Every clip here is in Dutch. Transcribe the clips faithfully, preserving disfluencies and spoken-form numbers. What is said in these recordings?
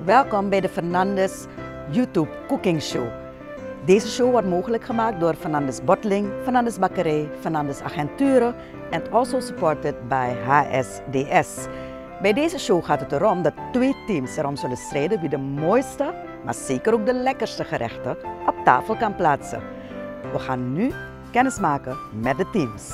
Welkom bij de Fernandes YouTube Cooking Show. Deze show wordt mogelijk gemaakt door Fernandes Bottling, Fernandes Bakkerij, Fernandes Agenturen en also supported by H S D S. Bij deze show gaat het erom dat twee teams erom zullen strijden wie de mooiste, maar zeker ook de lekkerste gerechten op tafel kan plaatsen. We gaan nu kennis maken met de teams.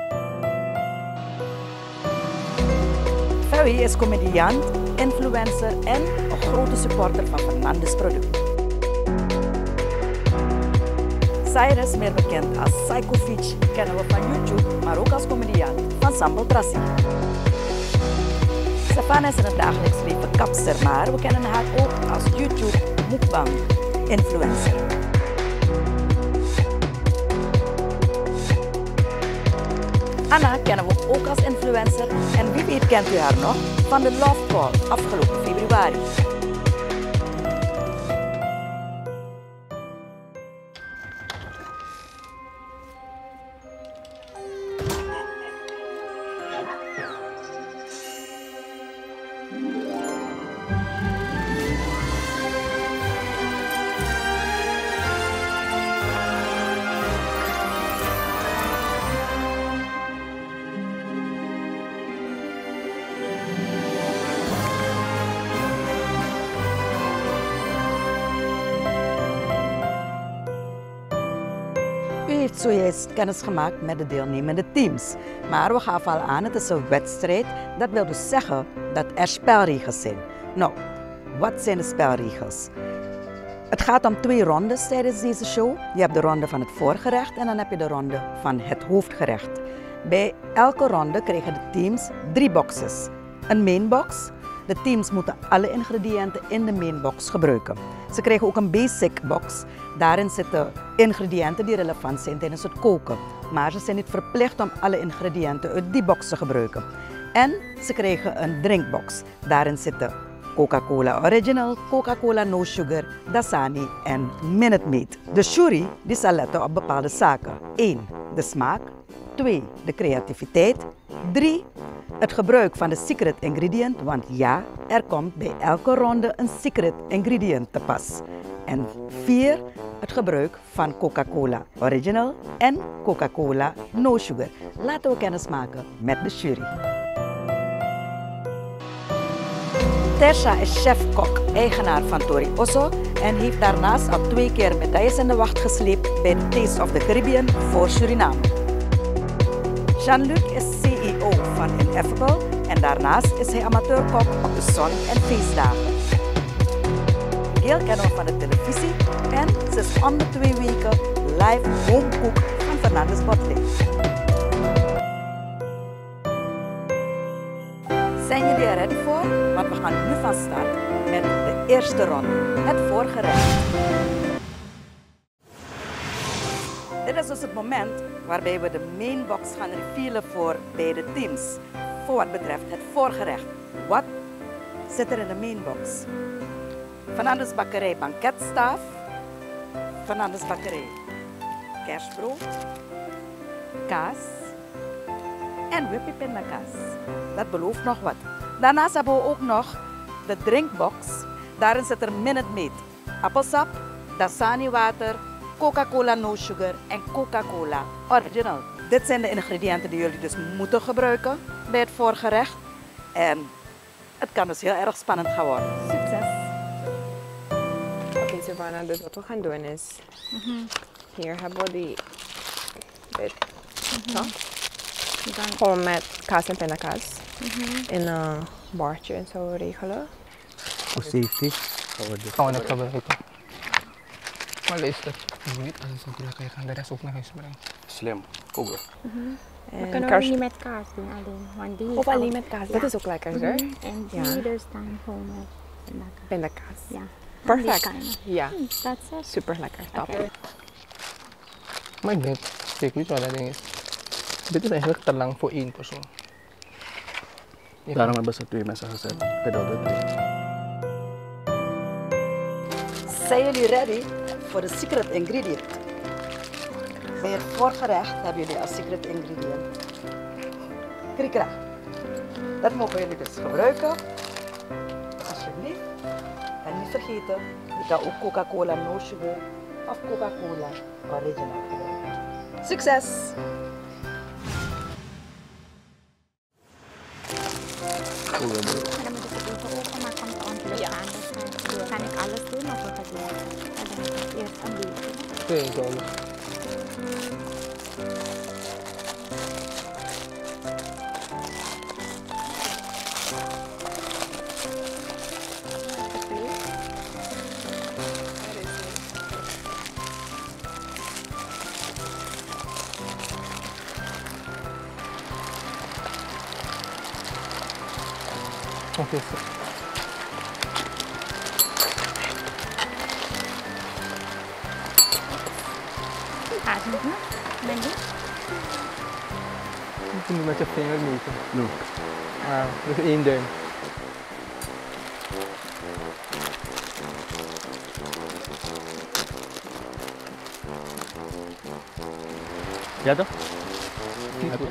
Ferry is comediant, influencer en een grote supporter van Fernandes producten. Cyrus, meer bekend als Psychofitch, kennen we van YouTube, maar ook als comediant van Sambal Trassi. Stefan is in het dagelijks leven kapster, maar we kennen haar ook als YouTube mukbang influencer. Anna kennen we ook als influencer en wie weet kent u haar nog van de Love Call afgelopen februari. U heeft zojuist kennis gemaakt met de deelnemende teams. Maar we gaven al aan, het is een wedstrijd. Dat wil dus zeggen dat er spelregels zijn. Nou, wat zijn de spelregels? Het gaat om twee rondes tijdens deze show. Je hebt de ronde van het voorgerecht en dan heb je de ronde van het hoofdgerecht. Bij elke ronde krijgen de teams drie boxes. Een mainbox. De teams moeten alle ingrediënten in de mainbox gebruiken. Ze krijgen ook een basic box. Daarin zitten ingrediënten die relevant zijn tijdens het koken. Maar ze zijn niet verplicht om alle ingrediënten uit die box te gebruiken. En ze krijgen een drinkbox. Daarin zitten Coca-Cola Original, Coca-Cola No Sugar, Dasani en Minute Maid. De jury die zal letten op bepaalde zaken. één. De smaak. twee. De creativiteit. drie. Het gebruik van de secret ingredient, want ja, er komt bij elke ronde een secret ingredient te pas. En vier. Het gebruik van Coca-Cola Original en Coca-Cola No Sugar. Laten we kennis maken met de jury. Tersha is chef-kok, eigenaar van Tori Osso en heeft daarnaast al twee keer medailles in de wacht gesleept bij de Taste of the Caribbean voor Suriname. Jean-Luc is C E O van Ineffable en daarnaast is hij amateurkok op de zon- en feestdagen. Gail kennen we van de televisie en ze is om de twee weken live homecook van Fernandes Bottling. Zijn jullie er ready voor? Want we gaan nu van start met de eerste ronde, het voorgerecht. Dit is dus het moment waarbij we de mainbox gaan revealen voor beide teams. Voor wat betreft het voorgerecht. Wat zit er in de mainbox? Fernandes Bakkerij banketstaaf, Fernandes Bakkerij kerstbrood, kaas en whippy pindakaas. Dat belooft nog wat. Daarnaast hebben we ook nog de drinkbox. Daarin zit er Minute Maid, appelsap, Dasani water, Coca-Cola No Sugar en Coca-Cola Original. Dit zijn de ingrediënten die jullie dus moeten gebruiken bij het voorgerecht. En het kan dus heel erg spannend gaan worden. Succes! Oké, Savannah, dus wat we gaan doen is, mm-hmm. Hier hebben we die, dit, mm-hmm. Zo. Gewoon met kaas en pindakaas mm-hmm. in een bordje en zo regelen. Voor safety gaan we dit gebruiken. Maar luister, je weet als het zo druk is, gaan de rest ook naar huis brengen. Slim, koken. Mm-hmm. We kunnen we niet met kaas doen alleen. Want die of alleen met kaas, ja. Dat is ook lekker, mm-hmm. Hoor. En die ja. Dus dan gewoon met pindakaas. Pindakaas. Ja. Perfect. Ja. Hmm, that's it. Super lekker. Top. Okay. Maar ik denk, ik weet wat dat ding is. Dit is eigenlijk te lang voor één persoon. Daarom hebben ze twee mensen gezet. Pedal de drie. Zijn jullie ready voor de secret ingredient? Bij het voorgerecht hebben jullie als secret ingredient krikra. Dat mogen jullie dus gebruiken. Alsjeblieft. En vergeten, je kan ook Coca-Cola no sugar of Coca-Cola original gebruiken. Succes! En dan moet ik het even openmaken om te ontluchten. Dus kan ik alles doen of wat doe ik? En dan moet ik eerst een beetje. Twee zolen. Oké, zo. Gaat het nog? Ben je? Je moet nu met je vinger meten. No. Ah, dus één duim. Ja toch? Niet goed.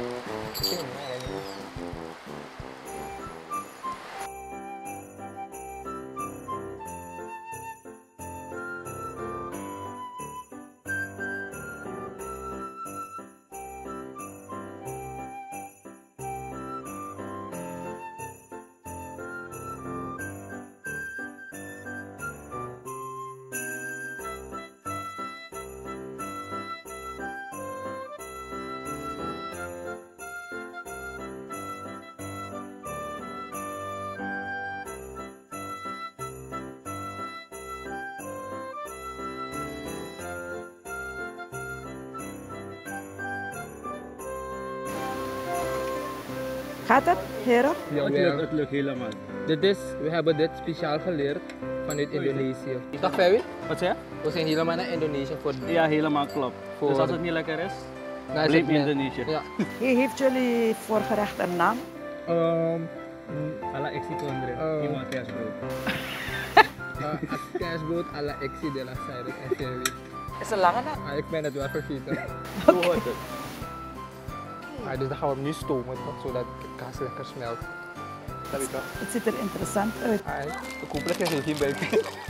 Gaat het, heren? Ja, Het we lukt, hebben- het lukt helemaal. dit is, we hebben dit speciaal geleerd vanuit Indonesië. Dag Feby, Wat zei we zijn helemaal naar Indonesië voor... je? Ja, helemaal klopt. Voor- Dus als het niet lekker is, Nou, is bleef het meer- Indonesië. Ja. Hey, heeft jullie voorgerecht een naam? Um, Ala Exito Andre, Oh. Iwan Teasbrood. uh, Kaasboot à la Exi de la Cyrus en Sherry. Is een lange naam? Ah, ik ben het wel vergeten. Zo hoort het. Ah, dus dan gaan we hem nu stomen, toch, zodat de kaas lekker smelt. Dat weet je wel. Het ziet er interessant uit. Ah, ik hoop dat je er geen buik.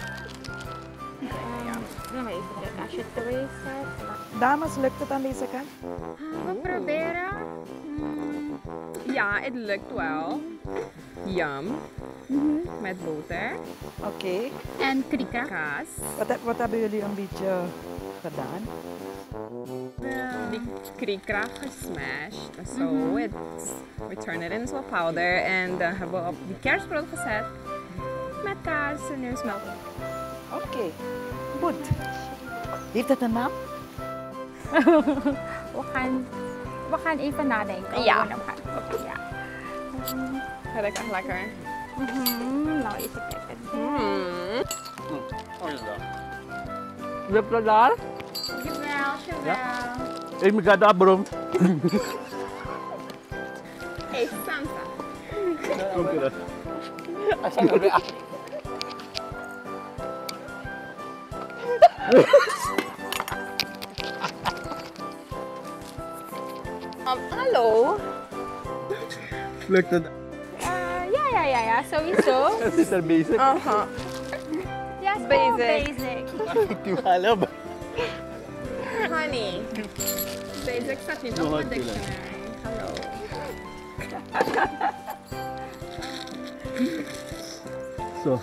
Dan even kijken, als je het twee zet. Dames, lukt het aan deze kant? We proberen. Ja, het lukt wel. Yum. Met boter, Oké. En krika. kaas. Wat, heb- wat hebben jullie een beetje gedaan? Die krikra gesmashed. So it's, we turn it into a powder. En dan hebben we op die kerstbrood gezet. Met kaas en nu smelten. Oké, goed. Heeft het een naam? We gaan, we gaan even nadenken. Ja. hoe we hem gaan doen. Ja. Dat is echt lekker. Mhm, nou, even kijken. Mm. Oh, is dat. Je hebt dat daar? Jawel, jawel. Ik ben daar beroemd. Hey, Sansa. Komt u dat? Um, hallo. Lukt het? Uh, ja, ja, ja, ja, sowieso. Het is er bezig. Aha. Ja, is Basic. basic. Ik hallo. Honey. Basic staat niet op mijn dictionary. Hallo. Zo.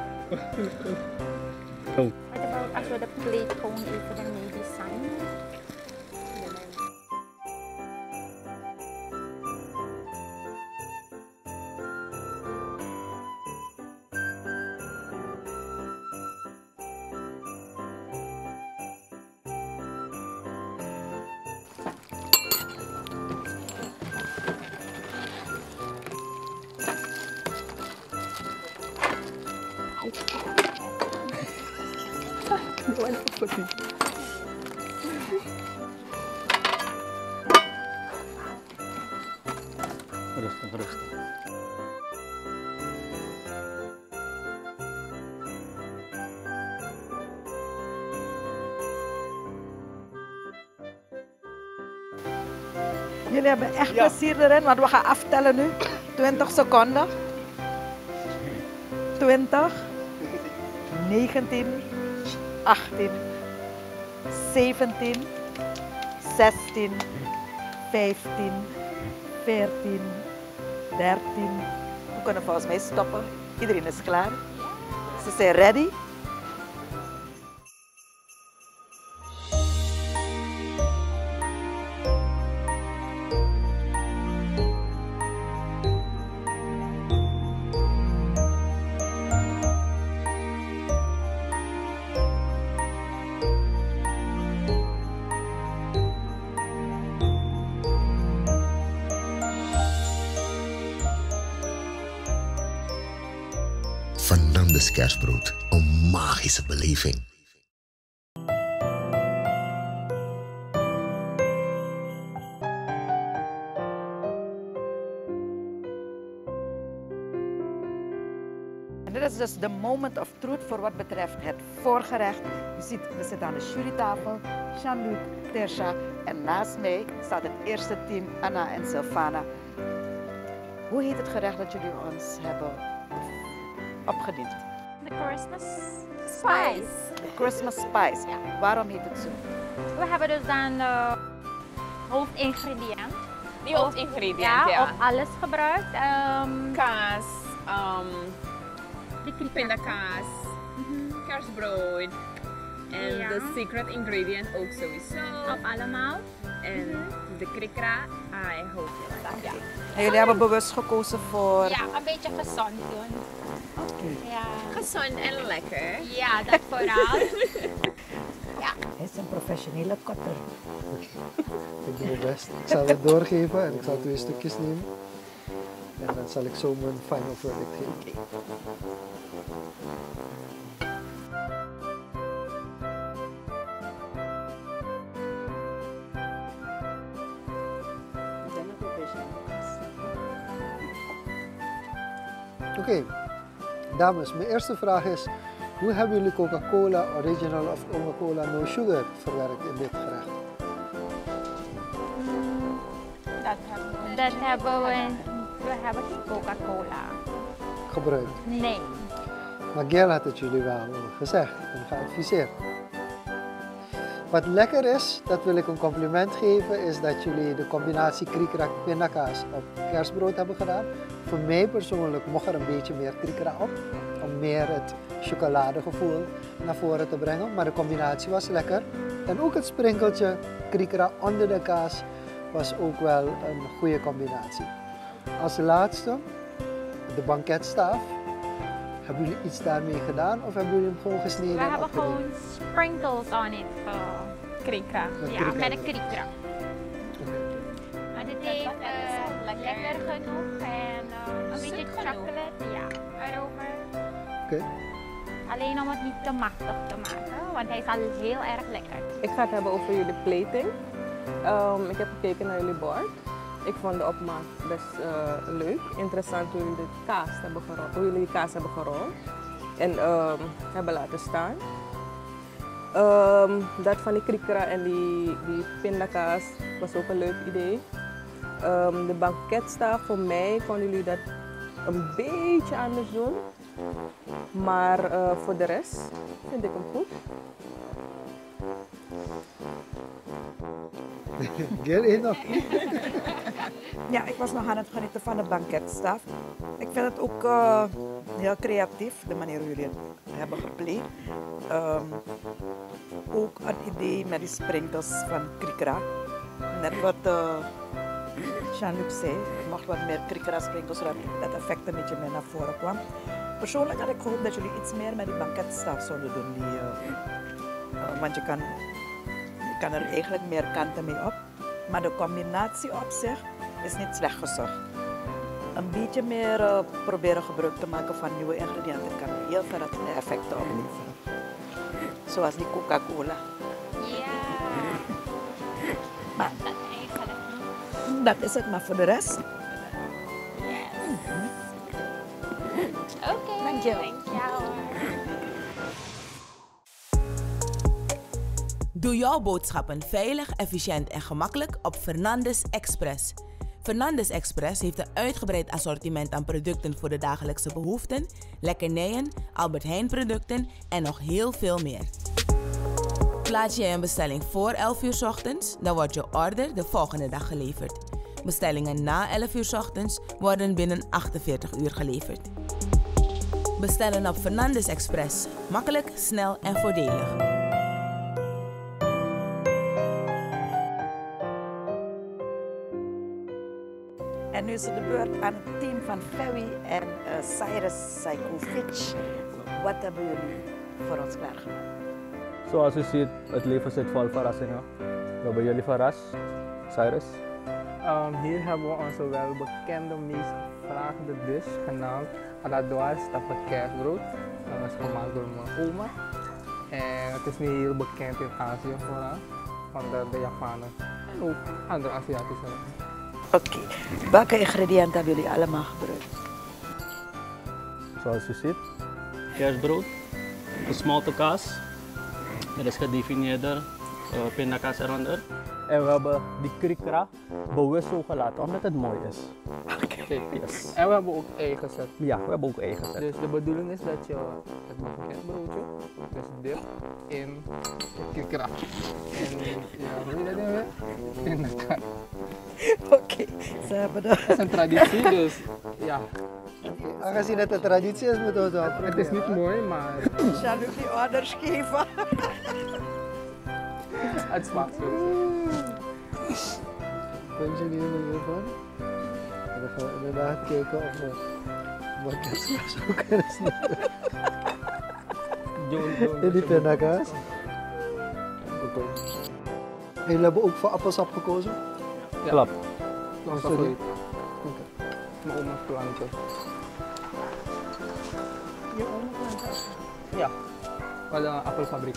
Oh. What about als we de plate gewoon even ermee designen? Rustig, rustig. Jullie hebben echt plezier erin, want we gaan aftellen nu. twintig seconden. twintig. negentien, achttien, zeventien, zestien, vijftien, veertien, dertien. We kunnen volgens mij stoppen. Iedereen is klaar. Ze zijn ready. Fernandes Kerstbrood, een magische beleving. En dit is dus de moment of truth voor wat betreft het voorgerecht. Je ziet, we zitten aan de jurytafel. Jean-Luc, Tersha en naast mij staat het eerste team, Anna en Sylvana. Hoe heet het gerecht dat jullie ons hebben opgediend? De Christmas spice. De Christmas spice. Ja. Waarom heet het zo? We hebben dus dan de hoofdingrediënt. Die hoofdingrediënt, Ja, ja. of alles gebruikt. Um, Kaas, um, de krikra. pindakaas, kerstbrood. En Ja. de secret ingredient ook sowieso. Of allemaal. En de krikra, I hope you like it. En jullie hebben bewust gekozen voor... Ja, een beetje gezond doen. Ja. Gezond en lekker. Ja, dat vooral. Hij is een professionele kotter. Ik doe mijn best. Ik zal het doorgeven en ik zal twee stukjes nemen. En dan zal ik zo mijn final verdict geven. Oké, okay. Dames, mijn eerste vraag is: hoe hebben jullie Coca-Cola Original of Coca-Cola No Sugar verwerkt in dit gerecht? Dat hebben we. Dat hebben we. We hebben geen Coca-Cola. Gebruikt. Nee. Maar Gail had het jullie wel gezegd en geadviseerd. Wat lekker is, dat wil ik een compliment geven, is dat jullie de combinatie krikra pindakaas op kerstbrood hebben gedaan. Voor mij persoonlijk mocht er een beetje meer krikra op, om meer het chocoladegevoel naar voren te brengen. Maar de combinatie was lekker. En ook het sprinkeltje krikra onder de kaas was ook wel een goede combinatie. Als laatste, de banketstaaf. Hebben jullie iets daarmee gedaan of hebben jullie hem gewoon gesneden? We en hebben opgediend? gewoon sprinkles on it. Uh, Krikra. Met ja, krikra met de erin. krikra. Maar dit heeft uh, lekker genoeg en uh, een beetje chocolate ja, erover. Oké. Okay. Alleen om het niet te machtig te maken, want hij is al heel erg lekker. Ik ga het hebben over jullie plating. Um, ik heb gekeken naar jullie bord. Ik vond de opmaak best uh, leuk. Interessant hoe jullie de kaas hebben gerold, hoe jullie de kaas hebben gerold en um, hebben laten staan. Um, dat van die krikra en die, die pindakaas was ook een leuk idee. Um, de banketstaaf, voor mij konden jullie dat een beetje anders doen. Maar uh, voor de rest vind ik hem goed. Gail, één nog. Ja, ik was nog aan het genieten van de banketstaaf. Ik vind het ook uh, heel creatief, de manier hoe jullie het hebben gepleegd. Um, ook een idee met die sprinkles van krikra. Net wat uh, Jean-Luc zei, er mocht wat meer krikra sprinkles, zodat dat effect een beetje meer naar voren kwam. Persoonlijk had ik gehoopt dat jullie iets meer met die banketstaaf zouden doen. Die, uh, uh, want je kan, je kan er eigenlijk meer kanten mee op. Maar de combinatie op zich is niet slecht gezocht. Een beetje meer uh, proberen gebruik te maken van nieuwe ingrediënten kan heel veel effecten opleveren. Zoals die Coca-Cola. Ja. Maar Dat eigenlijk. dat is het, maar voor de rest. Yes. Oké. Okay. Dank je. Dank jou. Doe jouw boodschappen veilig, efficiënt en gemakkelijk op Fernandes Express. Fernandes Express heeft een uitgebreid assortiment aan producten voor de dagelijkse behoeften, lekkernijen, Albert Heijn producten en nog heel veel meer. Plaats jij een bestelling voor elf uur 's ochtends, dan wordt je order de volgende dag geleverd. Bestellingen na elf uur 's ochtends worden binnen achtenveertig uur geleverd. Bestellen op Fernandes Express. Makkelijk, snel en voordelig. En nu is het de beurt aan het team van Ferry en uh, Cyrus Sajkovic. Wat hebben jullie voor ons klaargemaakt? Zoals u ziet, het leven zit vol verrassingen. We hebben jullie verrast. Cyrus? Um, hier hebben we onze welbekende, meest gevraagde dish genaamd Aladouas tappen kerstbrood. Dat is gemaakt door mijn oma. En het is niet heel bekend in Azië vooral, onder de Japanen en ook andere Aziatische landen. Oké, okay. Welke ingrediënten hebben jullie allemaal gebruikt? Zoals u ziet, kerstbrood, gesmolten kaas, er is gedefinieerde uh, pindakaas eronder. En we hebben die krikra bewust zo gelaten, omdat het mooi is. Okay. Yes. En we hebben ook ei gezet. Ja, we hebben ook ei gezet. Dus de bedoeling is dat je het banketbroodje dus dipt in krikra. En ja, hoe je dat doen weer? Pindakaas. Oké, okay. Ze hebben dat. Dat is een traditie, dus ja. Okay. Aangezien het een traditie is, moeten we het wel proberen. Het is niet mooi, maar... Zal ik die orders geven? Het smaakt zo. Kunnen jullie er weer van? Dan gaan we inderdaad kijken of we banketkaas ook kunnen snijden. In die pindakaas. Oké. En jullie hebben ook voor appelsap gekozen? Ja. Klap. Dat is favoriet. Okay. Mijn oma's plantje. Je oma plantje? Ja. We hadden een appelfabriek.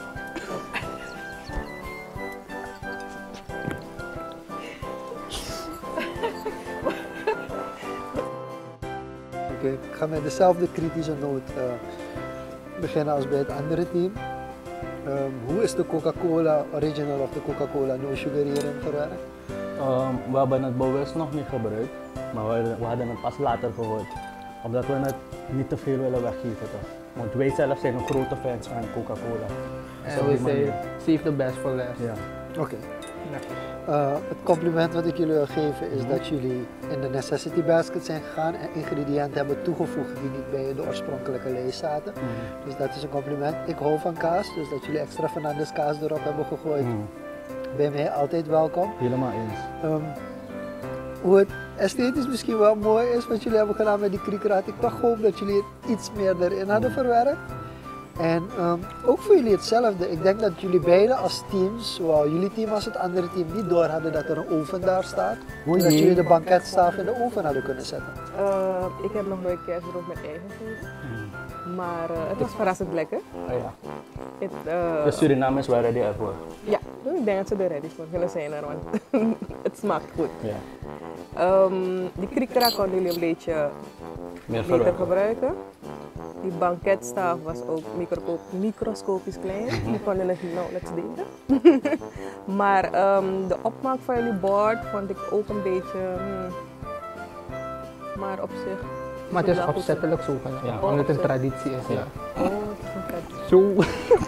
Okay, ik ga met dezelfde kritische noot uh, beginnen als bij het andere team. Um, hoe is de Coca-Cola Original of de Coca-Cola No Sugar hierin verwerkt? Um, we hebben het bewust nog niet gebruikt, maar we, we hadden het pas later gehoord. Omdat we het niet te veel willen weggeven toch? Want wij zelf zijn een grote fans van Coca-Cola. En we zeggen, save the best for last. Ja. Oké. Okay. Uh, het compliment wat ik jullie wil geven is dat jullie in de necessity basket zijn gegaan en ingrediënten hebben toegevoegd die niet bij de oorspronkelijke lijst zaten. Mm. Dus dat is een compliment. Ik hou van kaas, dus dat jullie extra Fernandes kaas erop hebben gegooid. Mm. Bij mij altijd welkom. Helemaal eens. Um, hoe het esthetisch misschien wel mooi is wat jullie hebben gedaan met die kriekeraad. Ik toch hoop dat jullie het iets meer erin hadden verwerkt. En um, ook voor jullie hetzelfde. Ik denk dat jullie beiden als teams, zowel jullie team als het andere team, niet door hadden dat er een oven daar staat. En dat jullie de banketstaaf in de oven hadden kunnen zetten. Uh, ik heb nog nooit kerstbrood met ei gegeten. Mm. Maar uh, het was verrassend lekker. Oh ja. Het, uh, de Surinamers waren ready ervoor. Ja, ik denk dat ze er ready voor kunnen zijn, want het smaakt goed. Ja. Um, die kriekera konden jullie een beetje meer beter gebruiken. Die banketstaaf was ook micro microscopisch klein, mm-hmm. Die konden het nauwelijks delen. Maar um, de opmaak van jullie bord vond ik ook een beetje, hmm. Maar op zich. Maar het is opzettelijk zo van, ja, omdat het een traditie is. Ja. Oh, het is een traditie. Zo.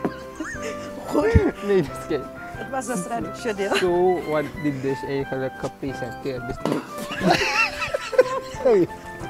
Goed. Nee, dat is geen. Het was een traditioneel. Zo wordt die dish eigenlijk gepresenteerd. Dus hey.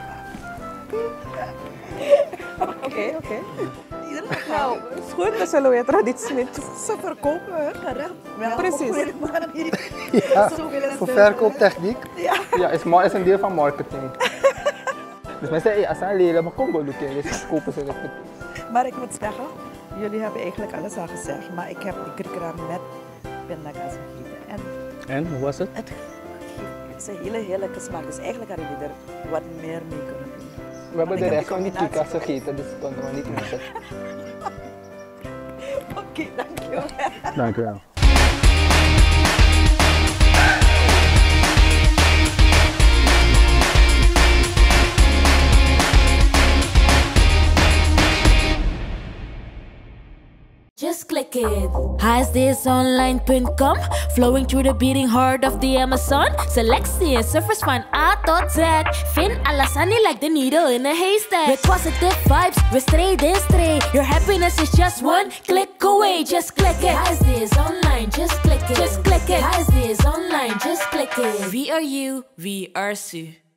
Oké, oké. Nou, is goed, we zullen weer traditie niet. Ze verkopen hun gerecht. Ja, precies. Ja, voor verkooptechniek. Ja, ja is, is een deel van marketing. Dus mensen zeggen, als ze leren, maar kom doen, dus kopen ze het. Maar ik moet zeggen, jullie hebben eigenlijk alles al gezegd, maar ik heb die kriekera met pindakaas gegeten. En, en hoe was het? Het is een hele heerlijke smaak, dus eigenlijk hadden jullie er wat meer mee kunnen doen. We hebben de rest van die krika's gegeten, dus dat konden we niet missen. Oké, okay, dankjewel. Dankjewel. Just click click it. HighsDaysOnline dot com, flowing through the beating heart of the Amazon. Selectie en surfers van A tot Z. Vind Alasani like the needle in a haystack. With positive vibes, we're straight in straight. Your happiness is just one click away. Just click it. HighsDaysOnline, just click it. Just click it. HighsDaysOnline, just click it. We are you, we are Su.